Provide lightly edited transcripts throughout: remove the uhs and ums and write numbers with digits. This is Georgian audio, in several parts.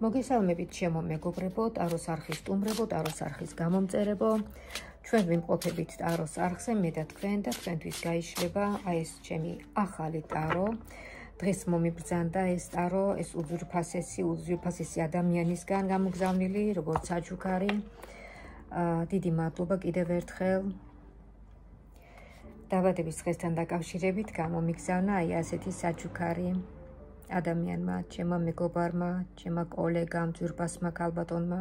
მოგესალმებით ჩემო მეგობრებო, ტაროს არხის სტუმრებო, ტაროს არხის გამომწერებო. ჩვენ ვიმყოფებით ტაროს არხზე, მე და თქვენთვის გაიშლება აი ეს ჩემი ახალი ტარო. დღეს მომიბრძანდა ეს ტარო, ეს უძვირფასესი ადამიანისგან გამოგზავნილი, როგორც საჩუქარი. დიდი მადლობა კიდევ ერთხელ. დაბადების დღესთან დაკავშირებით გამომიგზავნა აი ასეთი საჩუქარი. ადამიანმა, ჩემმა მეგობარმა, ჩემმა კოლეგამ, ძვირფასმა ქალბატონმა.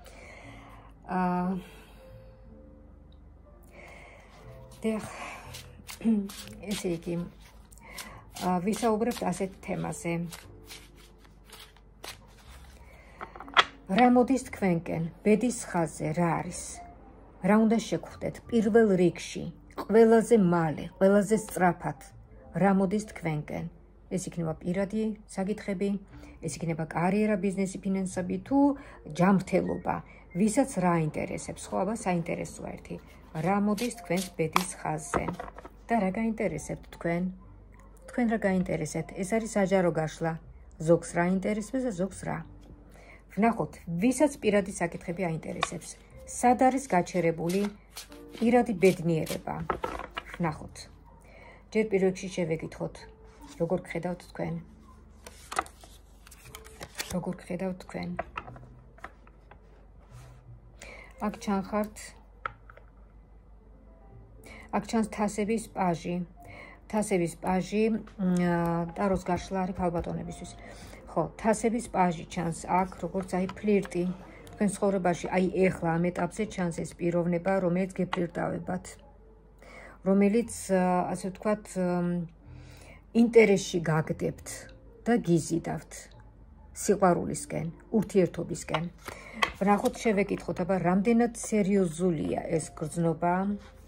ესე იგი, ვისაუბრებთ ასეთ თემაზე. რა მოდის თქვენკენ, ბედის ხაზზე, რა არის? რა უნდა შეგხვდეთ პირველ რიგში, ყველაზე მალე, ყველაზე სწრაფად? რა მოდის თქვენკენ? ეს იქნება პირადი საკითხები, ეს იქნება კარიერა, ბიზნესი, ფინანსები თუ ჯანმრთელობა, ვისაც რა აინტერესებს, ხო, აბა საინტერესოა ერთი. რა მოდის თქვენს ბედის ხაზზე და რა გაინტერესებთ თქვენ? თქვენ რა გაინტერესებთ? ეს არის საჯარო გაშლა. ზოგს რა აინტერესებს და ზოგს რა. ვნახოთ, ვისაც პირადი საკითხები აინტერესებს. სად არის გაჩერებული პირადი ბედნიერება? ვნახოთ. ჯერ პირველ რიგში შევეკითხოთ. როგორ გხედავთ თქვენ? როგორ გხედავთ თქვენ? აქ ჩანხართ. აქ ჩანს თასების პაჟი. თასების პაჟი ტაროს გაშლა არის ქალბატონებისთვის. ხო, თასების პაჟი ჩანს აქ, როგორც აი ფლირტი. თქვენ ცხოვრებაში აი ეხლა ამ ეტაპზე ჩანს ეს პიროვნება, რომელიც გეფლირტავებათ. რომელიც ასე ვთქვათ ინტერესში გაგდებთ და გიზიდავთ სიყვარულისკენ, ურთიერთობისკენ. ვნახოთ, შევეკითხოთ, აბა რამდენად სერიოზულია ეს გრძნობა?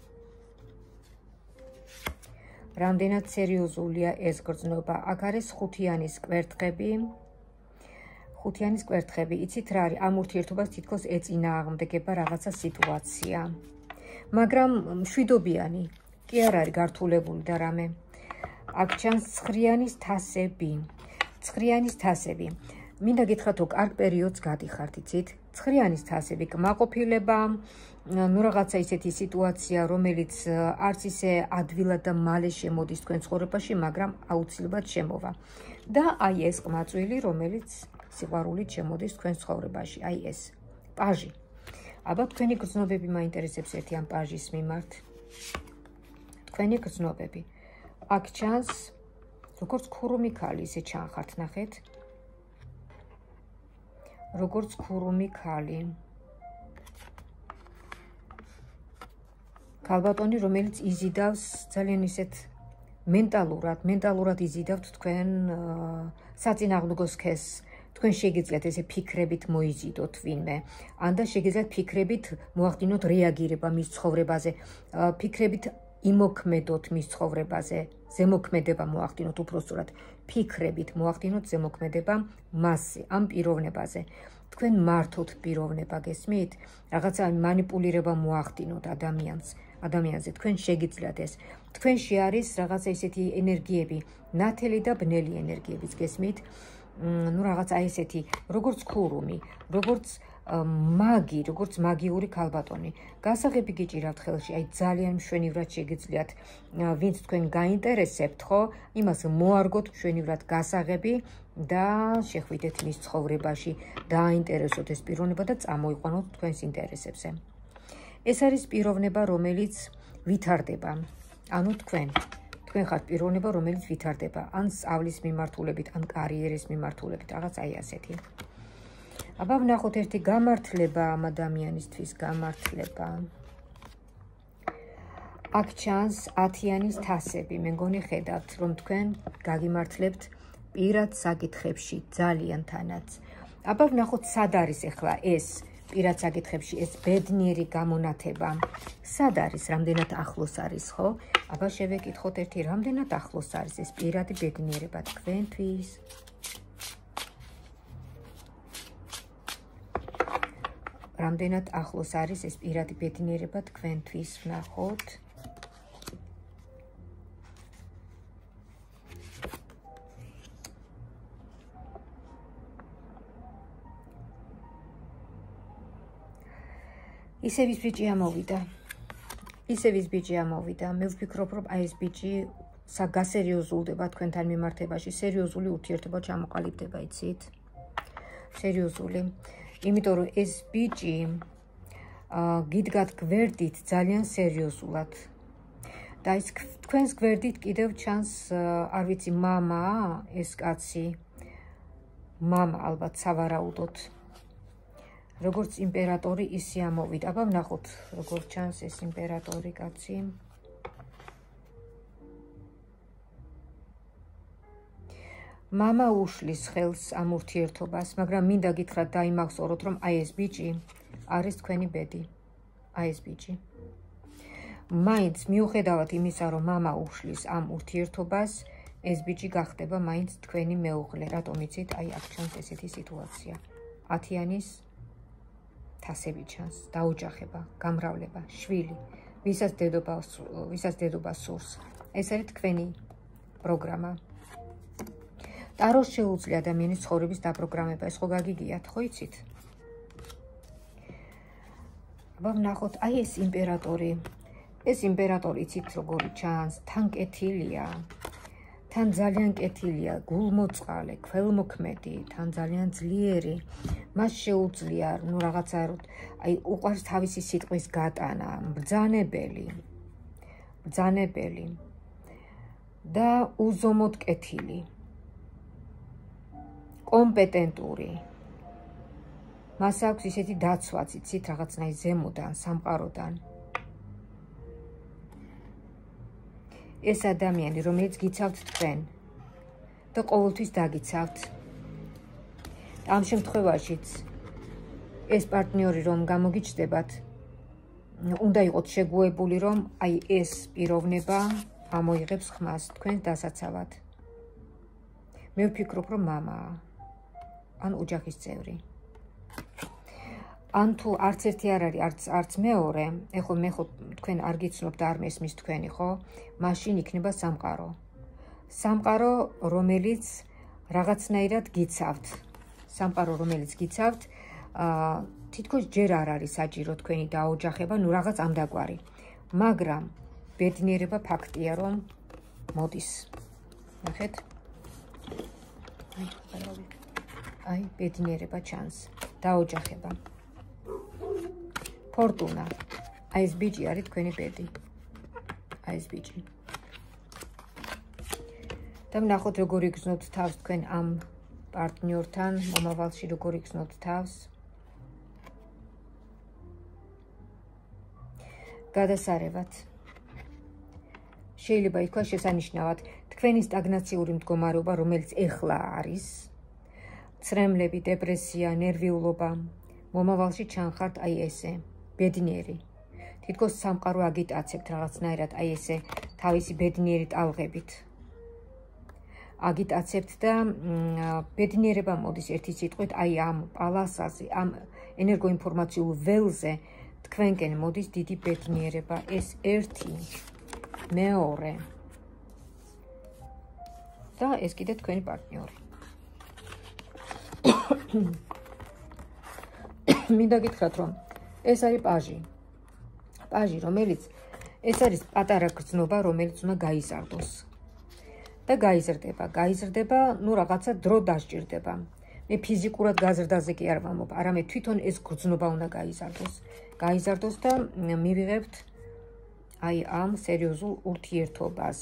რამდენად სერიოზულია ეს გრძნობა? აქ არის ხუთიანის კვერთხები. ხუთიანის კვერთხები, იცით რა არის? ამ ურთიერთობას თითქოს ეწინააღმდეგება რაღაცა სიტუაცია. მაგრამ მშვიდობიანი კი არ არის გართულებული და რამე. აქ ჩანს ცხრიანის თასები. ცხრიანის თასები. მინდა გითხრათ, რომ კარგ პერიოდს გადიხართ, იცით? ცხრიანის თასები, კმაყოფილება, ნუ რაღაცა ისეთი სიტუაცია, რომელიც არც ისე ადვილად და მალე შემოდის თქვენ ცხოვრებაში, მაგრამ აუცილებლად შემოვა. და აი ეს ყმაწვილი, რომელიც სიყვარულით შემოდის თქვენ ცხოვრებაში, აი ეს პაჟი. აბა თქვენი გრძნობები მაინტერესებს ერთი ამ პაჟის მიმართ. თქვენი გრძნობები. აქ ჩანს როგორც ქურუმი ქალი, ისე ჩანხართ, ნახეთ. როგორც ქურუმი ქალი. ქალბატონი, რომელიც იზიდავს ძალიან ისეთ მენტალურად იზიდავთ თქვენ საწინააღმდეგო სქესს. თქვენ შეგიძლიათ ესე ფიქრებით მოიზიდოთ ვინმე, ან და შეგიძლიათ ფიქრებით მოახდინოთ რეაგირება მის ცხოვრებაზე, ფიქრებით იმოქმედოთ მის ცხოვრებაზე, ზემოქმედება მოახდინოთ უпроსტურად, ფიქრებით მოახდინოთ ზემოქმედება მასზე, ამ პიროვნებაზე. თქვენ მართოთ პიროვნება, გესმით? რაღაცა მანიპულირება მოახდინოთ ადამიანზე, თქვენ შეგიძლიათ ეს. თქვენში არის რაღაცა ისეთი ენერგიები, ნათელი და ბნელი ენერგიებიც, გესმით? ნუ რაღაცა ესეთი, როგორც ქურუმი, როგორც მაგი, როგორც მაგიური ქალბატონი. გასაღები გიჭირავთ ხელში, აი ძალიან მშვენივრად შეგიძლიათ, ვინც თქვენ გაინტერესებთ, ხო? იმას მოარგოთ მშვენივრად გასაღები და შეხვიდეთ მის ცხოვრებაში, დააინტერესოთ ეს პიროვნება და წამოიყვანოთ თქვენს ინტერესებზე. ეს არის პიროვნება, რომელიც ვითარდება. ანუ თქვენ ხართ პიროვნება, რომელიც ვითარდება, ან სწავლის მიმართულებით, ან კარიერის მიმართულებით, რაღაც აი ასეთი. აბა ვნახოთ ერთი გამართლება ამ ადამიანისთვის, გამართლება. აქ ჩანს 10-იანის თასები. მე მგონი ხედავთ, რომ თქვენ გაგიმართლებთ პირად საკითხებში, ძალიან თანაც. აბა ვნახოთ, სად არის ახლა ეს პირად საკითხებში, ეს ბედნიერი გამონათება. სად არის, რამდენად ახლოს არის, ხო? აბა შევეკითხოთ ერთი, რამდენად ახლოს არის ეს პირადი ბედნიერება თქვენთვის? რამდენად ახლოს არის ეს პირადი ბედნიერება თქვენთვის? ვნახოთ. ისევ ის ბიჭი ამოვიდა. ისევ ის ბიჭი ამოვიდა. მე ვფიქრობ, რომ აი ეს ბიჭი გასერიოზულდება თქვენთან მიმართებაში, სერიოზული ურთიერთობა ჩამოყალიბდება, იცით? სერიოზული. იმიტომ რომ ეს ბიჭი გიდგათ გვერდით ძალიან სერიოზულად. და ის თქვენს გვერდით კიდევ ჩანს, არ ვიცი, მამაა ეს კაცი. მამა ალბათ სავარაუდოდ. როგორც იმპერატორი ისე ამოვიდა. აბა ვნახოთ, როგორ ჩანს ეს იმპერატორი კაცი. მამა უშლის ხელს ამ ურთიერთობას, მაგრამ მინდა გითხრათ დაიმახსოვროთ, რომ აი ეს ბიჭი არის თქვენი ბედი. აი ეს ბიჭი. მაინც მიუხედავად იმისა, რომ მამა უშლის ამ ურთიერთობას, ეს ბიჭი გახდება მაინც თქვენი მეუღლე. რატომ იცით? აი აქ ჩანს ესეთი სიტუაცია. 10-იანის თასები ჩანს, დაოჯახება, გამრავლება, შვილი, ვისაც დედობა სურს. ეს არის თქვენი პროგრამა. ტაროს შეუძლია ადამიანის ცხოვრების დაპროგრამება, ეს ხო გაგიგიათ, ხო იცით? აბა ვნახოთ, აი ეს იმპერატორი. ეს იმპერატორი იცით როგორი ჩანს, თან კეთილია. თან ძალიან კეთილია, გულმოწყალე, ქველმოქმედი, თან ძალიან ძლიერი. მას შეუძლია, ნუ რაღაცა, აი უყვარს თავისი სიტყვის გატანა, ბრძანებელი და უზომოდ კეთილი. კომპეტენტური. მას აქვს ისეთი დაცვაც, იცით, რაღაცნაირ ზემოდან, სამყაროდან. ეს ადამიანი, რომელიც გიცავთ თქვენ და ყოველთვის დაგიცავთ. ამ შემთხვევაშიც ეს პარტნიორი რომ გამოგიჩნდებათ, უნდა იყოთ შეგუებული, რომ აი ეს პიროვნება ამოიღებს ხმას თქვენს დასაცავად. მე ვფიქრობ, რომ მამაა, ან ოჯახის წევრი. ან თუ არც ერთი არ არის, არც მეორე, ეხლა მე ხო თქვენ არ გიცნობთ და არ მესმის თქვენი, ხო? მაშინ იქნება სამყარო. სამყარო, რომელიც რაღაცნაირად გიცავთ. სამყარო, რომელიც გიცავთ, თითქოს ჯერ არ არის საჭირო თქვენი დაოჯახება, ნუ რაღაც ამდაგვარი. მაგრამ ბედნიერება ფაქტია, რომ მოდის. ნახეთ? აი, ბედნიერება ჩანს. დაოჯახება. ფორტუნა. აი ეს ბიჭი არის თქვენი ბედი. აი ეს ბიჭი. და ვნახოთ როგორ იგრძნოთ თავს თქვენ ამ პარტნიორთან, მომავალში როგორ იგრძნოთ თავს. გადასარევად. შეიძლება ითქვას შესანიშნავად, თქვენი სტაგნაციური მდგომარეობა, რომელიც ეხლა არის, ცრემლები, დეპრესია, ნერვიულობა, მომავალში ჩანხართ აი ესე, ბედნიერი. თითქოს სამყარო აგიტაცებთ რაღაცნაირად აი ესე თავისი ბედნიერი ტალღებით. აგიტაცებთ და ბედნიერება მოდის ერთი სიტყვით, აი ამ პალასაზე, ამ ენერგოინფორმაციულ ველზე თქვენკენ მოდის დიდი ბედნიერება. ეს ერთი, მეორე და ეს კიდე თქვენი პარტნიორი. მინდა გითხრათ, რომ ეს არის პაჟი. პაჟი, რომელიც ეს არის პატარა გრძნობა, რომელიც უნდა გაიზარდოს. და გაიზრდება, ნუ რაღაცა დრო დასჭირდება. მე ფიზიკურად გაზრდაზე კი არ ვამბობ, არამედ თვითონ ეს გრძნობა უნდა გაიზარდოს და მივიღებთ აი ამ სერიოზულ ურთიერთობას.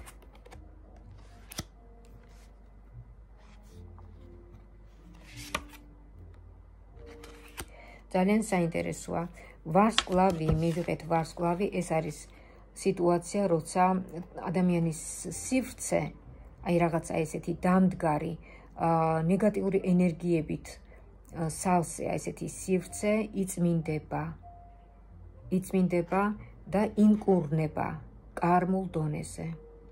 ძალიან საინტერესოა. ვარსკვლავი, მივიღეთ ვარსკვლავი, ეს არის სიტუაცია, როცა ადამიანის სივრცე, აი რაღაცა ესეთი დამდგარი, ნეგატიური ენერგიებით სავსე, ესეთი სივრცე იწმინდება და ინკურნება კარმულ დონეზე.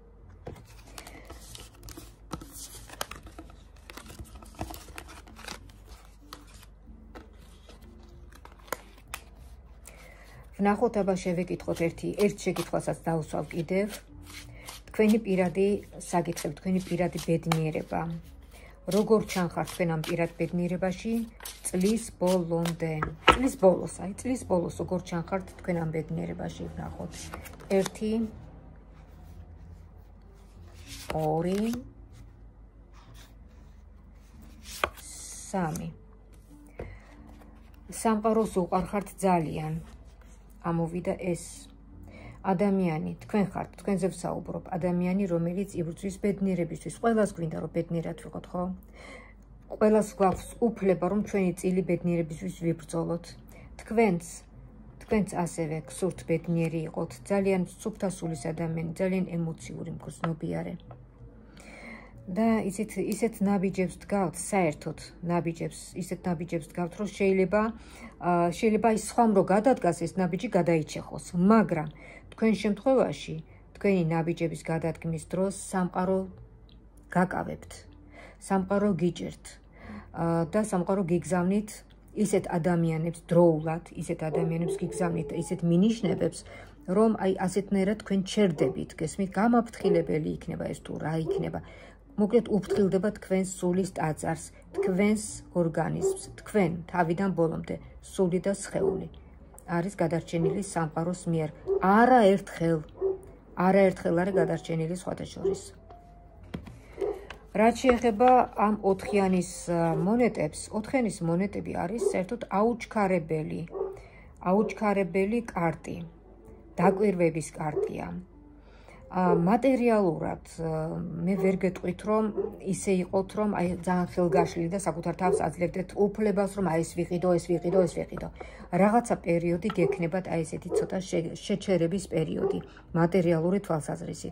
ვნახოთ, აბა შევეკითხოთ ერთ შეკითხვასაც დავუსვავ კიდევ. თქვენი პირადი საკითხები, თქვენი პირადი ბედნიერება. როგორ ჩანხართ თქვენ ამ პირად ბედნიერებაში წლის ბოლომდე. წლის ბოლოს როგორ ჩანხართ თქვენ ამ ბედნიერებაში, ნახოთ. 1 2 3 სამყაროს უყარხართ ძალიან. ამოვიდა ეს ადამიანი, თქვენ ხართ, თქვენზე ვსაუბრობ, ადამიანი, რომელიც იბრძვის ბედნიერებისთვის. ყველას გვინდა რომ ბედნიერად ვიყოთ, ხო? ყველას გვაქვს უფლება რომ ჩვენი წილი ბედნიერებისთვის ვიბრძოლოთ. თქვენც ასევე გსურთ ბედნიერი იყოთ, ძალიან სუფთა სულის ადამიანი, ძალიან ემოციური, მგრძნობიარე. და ისეთ ნაბიჯებს დგავთ, საერთოდ ისეთ ნაბიჯებს დგავთ, რომ შეიძლება ის სხვამ რო გადადგას, ეს ნაბიჯი გადაიჩეხოს, მაგრამ თქვენ შემთხვევაში, თქვენი ნაბიჯების გადადგმის დროს სამყარო გაკავებთ, სამყარო გიჭერთ და სამყარო გიგზავნით ისეთ ადამიანებს დროულად, ისეთ ადამიანებს გიგზავნით, ისეთ მინიშნებებს, რომ აი ასეთნაირად თქვენ ჩერდებით, გესმით, გამაფრთხილებელი იქნება ეს თუ რა იქნება. მოკლედ უფრთხილდება თქვენს სულის ტაძარს, თქვენს ორგანიზმს, თქვენ თავიდან ბოლომდე, სული და სხეული არის გადარჩენილი სამყაროს მიერ. არაერთხელ არის გადარჩენილი სხვათა შორის. რაც შეეხება ამ 4-იანის მონეტებს, 4-იანის მონეტები არის საერთოდ აუჩქარებელი კარტი, დაკვირვების კარტია. მატერიალურად მე ვერ გეტყვით რომ ისე იყოთ რომ აი ძალიან ხელგაშლილი და საკუთარ თავს აძლევდეთ უფლებას რომ აი ეს ვიყიდო. რაღაცა პერიოდი გექნებათ აი ესეთი ცოტა შეჩერების პერიოდი მატერიალური თვალსაზრისით.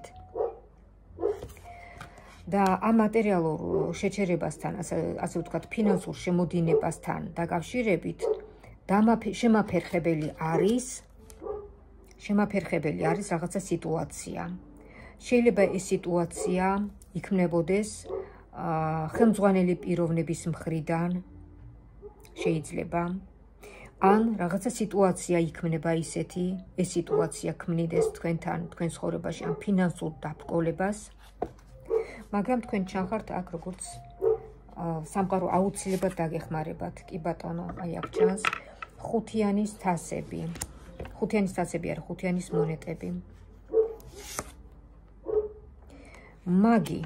და ამ მატერიალურ შეჩერებასთან, ასე ვთქვათ, ფინანსურ შემოდინებასთან დაკავშირებით შემაფერხებელი არის რაღაცა სიტუაცია. შეიძლება ეს სიტუაცია იქმნებოდეს ხელმძღვანელი პიროვნების მხრიდან, შეიძლება, ან რაღაცა სიტუაცია იქმნება ისეთი, ეს სიტუაცია ქმნიდეს თქვენთან, თქვენ ცხოვრებაში ამ ფინანსურ დაბრკოლებას, მაგრამ თქვენ ჩანხართ აქ როგორც სამყარო აუცილებლად დაგეხმარებათ. კი ბატონო, აი აქ ჩანს 5-იანის თასები. 5-იანის თასები არა, 5-იანის მონეტები. მაგი.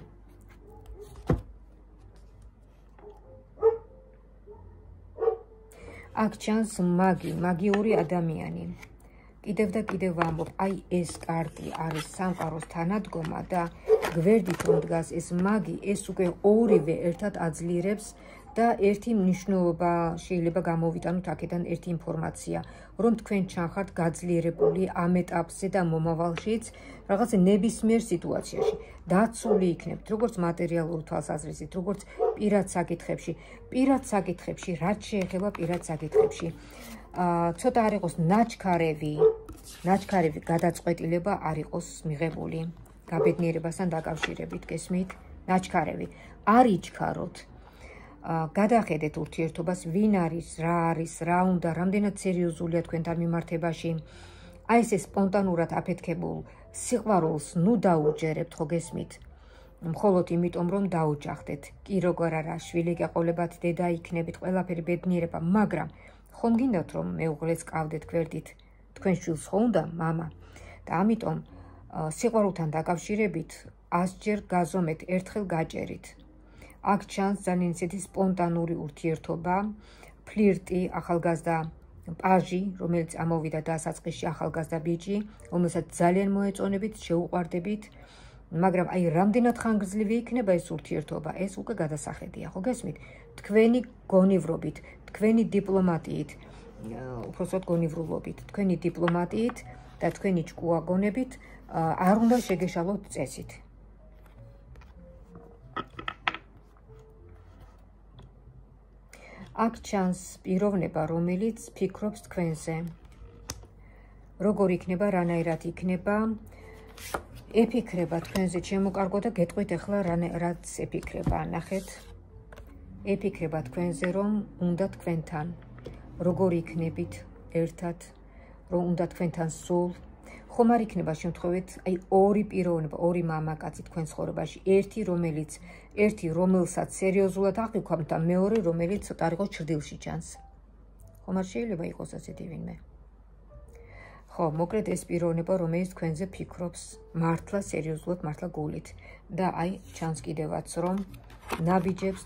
აქ ჩანს მაგიური ადამიანი. კიდევ და კიდევ ვამბობ, აი ეს კარტი არის სამყაროს თანადგომა და გვერდით რომ დგას ეს მაგი, ეს უკვე ორივე ერთად აძლიერებს და ერთი მნიშვნელობა შეიძლება გამოვიტანოთ აქედან ერთი ინფორმაცია, რომ თქვენ ჩანხართ გაძლიერებული ამ ეტაპზე და მომავალშიც რაღაც ნებისმიერ სიტუაციაში დაცული იქნებთ, როგორც მატერიალური თვალსაზრისით, როგორც პირად საკითხებში, რაც შეეხება პირად საკითხებში. ცოტა არ იყოს ნაჩქარევი გადაწყვეტილება არ იყოს მიღებული გაბედნიერებასთან დაკავშირებით, გესმით? ნაჩქარევი არ იჩქაროთ. გადახედეთ ურთიერთობას, ვინ არის, რა უნდა, რამდენად სერიოზულია თქვენთან მიმართებაში. აი ესე სპონტანურად აფეთქებულ სიყვარულს ნუ დაუჯერებთ, ხო გესმით? მხოლოდ იმიტომ რომ დაუჯახდეთ. კი როგორ არა, შვილი გეყოლებათ, დედა იქნებით, ყველაფერი ბედნიერება, მაგრამ ხომ გინდათ რომ მეუღლეს ყავდეთ გვერდით, თქვენ შვილს ხო უნდა, მამა? და ამიტომ სიყვარულთან დაკავშირებით 100-ჯერ გაზომეთ, ერთხელ გაჭერით. აქ ჩანს ძალიან ისეთი სპონტანური ურთიერთობა, ფლირტი, ახალგაზრდა პაჟი, რომელიც ამოვიდა დასაწყისში, ახალგაზრდა ბიჭი, რომელსაც ძალიან მოეწონებით, შეუყვარდებით, მაგრამ აი რამდენად ხანგრძლივი იქნება ეს ურთიერთობა, ეს უკვე გადასახედია, ხო გესმით? თქვენი გონივრობით, თქვენი დიპლომატიით, უпроსტად გონივრულობით, თქვენი დიპლომატიით და თქვენი ჭკუაგონებით არ უნდა შეგეშალოთ წესით. აქ ჩანს პიროვნება, რომელიც ფიქრობს თქვენზე. როგორ იქნება, რანაირად იქნება, ეფიქრება თქვენზე ჩემო კარგო და გეტყვით ახლა რაც ეფიქრება, ნახეთ. ეფიქრება თქვენზე, რომ უნდა თქვენთან, როგორ იქნებით ერთად, რომ უნდა თქვენთან სულ, ხომ არ იქნება შემთხვევით აი ორი პიროვნება, ორი მამაკაცი თქვენ ცხოვრებაში, ერთი რომელსაც სერიოზულად აღიქვამთ და მეორე რომელიც ცოტა არ იყოს ჭრდილში ჩანს. ხომ არ შეიძლება იყოს ასეთი ვინმე? ხო, მოკლედ ეს პიროვნება, რომელიც თქვენზე ფიქრობს, მართლა სერიოზულად, მართლა გულით და აი ჩანს კიდევაც რომ ნაბიჯებს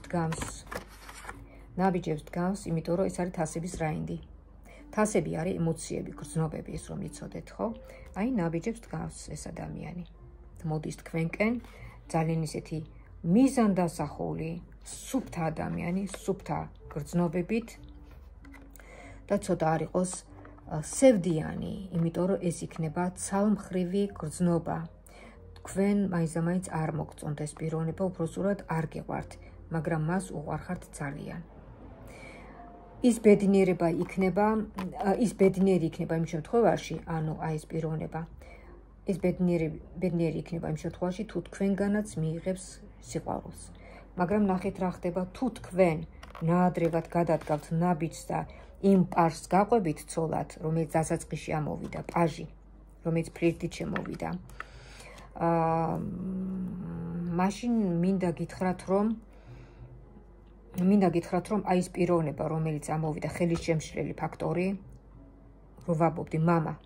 დგამს, იმიტომ რომ ეს არის თასების რაინდი. თასები არის ემოციები, გრძნობები, ის რომ იცოდეთ, ხო? აი ნაბიჯებს დგამს ეს ადამიანი. მოდის თქვენკენ ძალიან ისეთი მიზანდასახული, სუფთა ადამიანი, სუფთა გრძნობებით და ცოტა არ იყოს სევდიანი, იმიტომ რომ ეს იქნება ცალმხრივი გრძნობა. თქვენ მაინც არ მოგწონთ ეს პიროვნება, უпроსტად არ გეყვართ, მაგრამ მას უყვარხართ ძალიან. ის ბედნიერი იქნება იმ შემთხვევაში, ანუ აი ეს პიროვნება. ეს ბედნიერი იქნება იმ შემთხვევაში, თუ თქვენგანაც მიიღებს სიყვარულს. მაგრამ ნახეთ რა ხდება, თუ თქვენ ნაადრევად გადადგავთ ნაბიჯს და იმ პაჟს გაყვებით ცოლად, რომელიც დასაწყისში ამოვიდა, პაჟი, რომელიც ფლირტით შემოვიდა. მაშინ მინდა გითხრათ, რომ აი ეს პიროვნება, რომელიც ამოვიდა ხელისშემშლელი ფაქტორი, რო ვაბობდი მამა,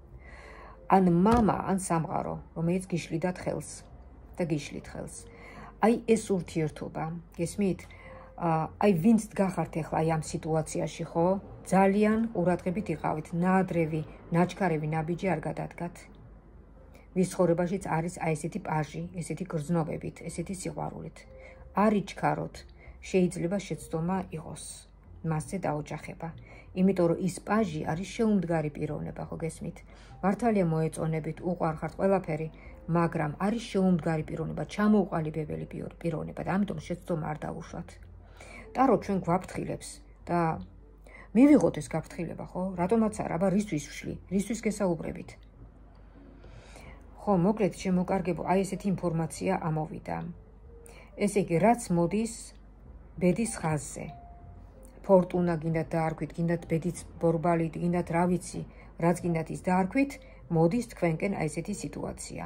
ან სამყარო, რომელიც გიშლიდათ ხელს და გიშლით ხელს. აი ეს ურთიერთობა, გესმით? აი ვინც გახართ ახლა აი ამ სიტუაციაში, ხო? ძალიან ყურადღებით იყავით, ნაადრევი, ნაჩქარევი ნაბიჯი არ გადადგათ. ვის ცხოვრებაშიც არის აი ესეთი პაჟი, ესეთი გრძნობებით, ესეთი სიყვარულით. არ იჩქაროთ, შეიძლება შეცდომა იყოს, მასზე დაოჯახება. იმიტომ რომ ის პაჟი არის შეუმდგარი პიროვნება, ხო გესმით? მართალია მოეწონებით, უყვარხართ ყველაფერი, მაგრამ არის შეუმდგარი პიროვნება, ჩამოუყალიბებელი პიროვნება და ამიტომ შეცდომა არ დავუშვათ. ტარო ჩვენ გვაფრთხილებს და მივიღოთ ეს გაფრთხილება, ხო? რატომაც არა, აბა რისთვის ვშლი, რისთვის გესაუბრებით? ხო, მოკლედ შემოკარგებო, აი ესეთი ინფორმაცია ამოვიდა. ესე იგი, რაც მოდის ბედის ხაზზე. ფორტუნა გინდათ დაარქვით, გინდათ ბედიც ბორბალი, გინდათ რა ვიცი, რაც გინდათ ის დაარქვით, მოდის თქვენკენ აი ესეთი სიტუაცია.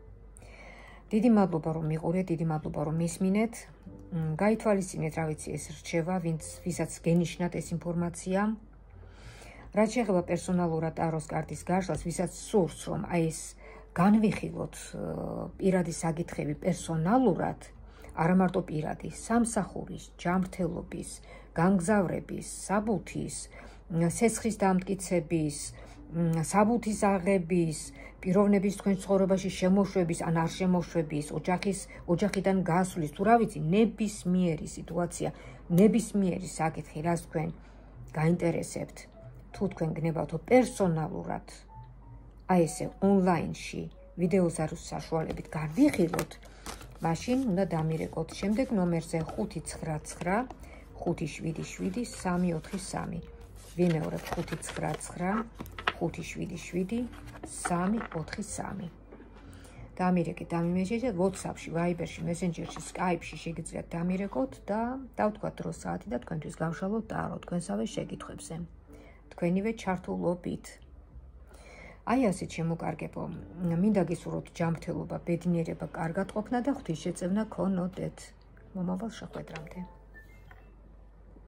დიდი მადლობა რომ მიყურეთ, დიდი მადლობა რომ მისმინეთ. გაითვალისწინეთ, რა ვიცი, ეს რჩევა, ვისაც გენიშნათ ეს ინფორმაცია. რაც შეეხება პერსონალურად ტაროს კარტის გაშლას, ვისაც სურს რომ აი ეს განვიხილოთ პირადი საკითხები პერსონალურად, არა მარტო პირადი, სამსახურის, ჯანმრთელობის, გამგზავრების, საბუთის, სესხის დამტკიცების, საბუთის აღების, პიროვნების თქვენ ცხოვრებაში შემოშვების, ან არ შემოშვების, ოჯახიდან გასვლის, თუ რა ვიცი, ნებისმიერი სიტუაცია, ნებისმიერი საკითხი, რაც თქვენ გაინტერესებთ, თუ თქვენ გნებავთ პერსონალურად, აი ესე ონლაინში ვიდეოზარუს საშუალებით განვიხილოთ, მაშინ უნდა დამირეკოთ შემდეგ ნომერზე 599 577 343. ვიმეორებ 599 577 343. დამირეკეთ, დამიმეჟეთ WhatsApp-ში, Viber-ში, Messenger-ში, Skype-ში შეგიძლიათ დამირეკოთ და დავთქვათ დრო საათი და თქვენთვის გავშალოთ ტარო თქვენსავე შეკითხვებზე. თქვენივე ჩართულობით. აი ასეთ შემოკარგებო, მინდა გისურვოთ ჯანმრთელობა, ბედნიერება, კარგად ყოფნა და ღვთისშეწევნა გქონოდეთ. მომავალ შეხვედრამდე.